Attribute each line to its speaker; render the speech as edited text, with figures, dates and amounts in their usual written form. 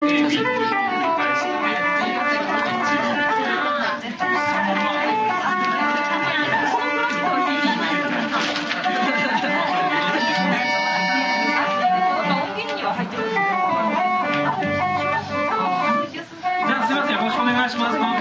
Speaker 1: すいません、よろしくお願いします。